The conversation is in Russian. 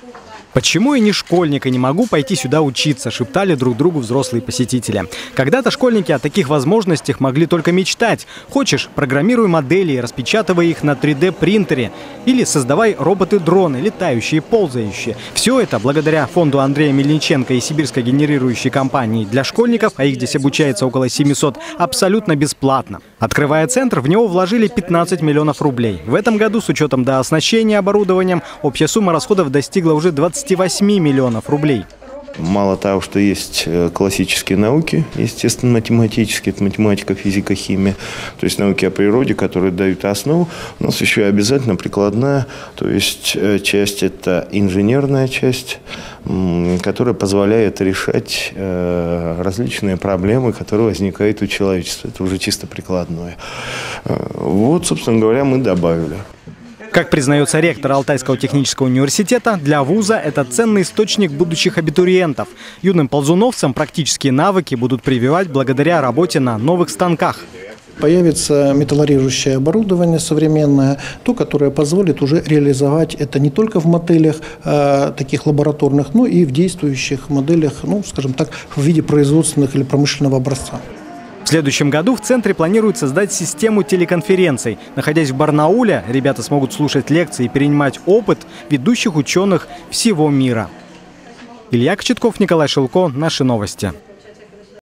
«Почему я не школьник и не могу пойти сюда учиться?» – шептали друг другу взрослые посетители. Когда-то школьники о таких возможностях могли только мечтать. Хочешь – программируй модели, распечатывай их на 3D-принтере. Или создавай роботы-дроны, летающие, ползающие. Все это благодаря фонду Андрея Мельниченко и сибирской генерирующей компании для школьников, а их здесь обучается около 700, абсолютно бесплатно. Открывая центр, в него вложили 15 миллионов рублей. В этом году, с учетом дооснащения оборудованием, общая сумма расходов достигла уже 28 миллионов рублей. Мало того, что есть классические науки, естественно-математические, это математика, физика, химия, то есть науки о природе, которые дают основу, у нас еще и обязательно прикладная, то есть часть это инженерная часть, которая позволяет решать различные проблемы, которые возникают у человечества. Это уже чисто прикладное. Вот, собственно говоря, мы добавили. Как признается ректор Алтайского технического университета, для вуза это ценный источник будущих абитуриентов. Юным ползуновцам практические навыки будут прививать благодаря работе на новых станках. Появится металлорежущее оборудование современное, то, которое позволит уже реализовать это не только в моделях таких лабораторных, но и в действующих моделях, ну, скажем так, в виде производственных или промышленного образца. В следующем году в центре планируют создать систему телеконференций. Находясь в Барнауле, ребята смогут слушать лекции и перенимать опыт ведущих ученых всего мира. Илья Кочетков, Николай Шилко. Наши новости.